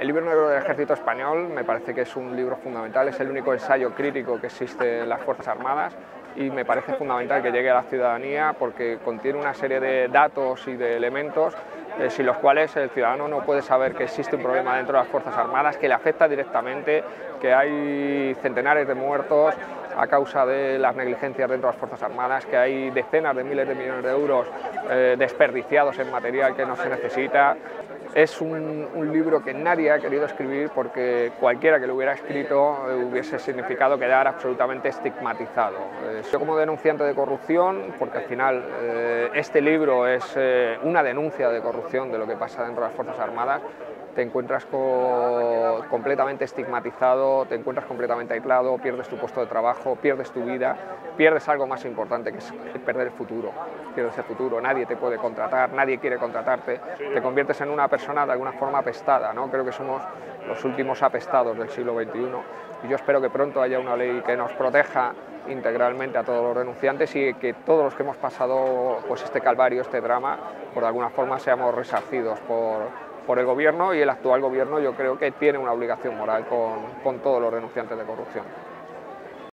El libro negro del Ejército Español me parece que es un libro fundamental, es el único ensayo crítico que existe en las Fuerzas Armadas y me parece fundamental que llegue a la ciudadanía porque contiene una serie de datos y de elementos sin los cuales el ciudadano no puede saber que existe un problema dentro de las Fuerzas Armadas, que le afecta directamente, que hay centenares de muertos a causa de las negligencias dentro de las Fuerzas Armadas, que hay decenas de miles de millones de euros desperdiciados en material que no se necesita. Es un libro que nadie ha querido escribir porque cualquiera que lo hubiera escrito hubiese significado quedar absolutamente estigmatizado. Yo como denunciante de corrupción, porque al final este libro es una denuncia de corrupción de lo que pasa dentro de las Fuerzas Armadas, te encuentras completamente estigmatizado, te encuentras completamente aislado, pierdes tu puesto de trabajo, pierdes tu vida, pierdes algo más importante que es perder el futuro. Pierdes el futuro, nadie te puede contratar, nadie quiere contratarte, te conviertes en una persona de alguna forma apestada, ¿no? Creo que somos los últimos apestados del siglo XXI y yo espero que pronto haya una ley que nos proteja integralmente a todos los denunciantes y que todos los que hemos pasado pues, este calvario, este drama, por alguna forma seamos resarcidos por el gobierno, y el actual gobierno yo creo que tiene una obligación moral con todos los denunciantes de corrupción.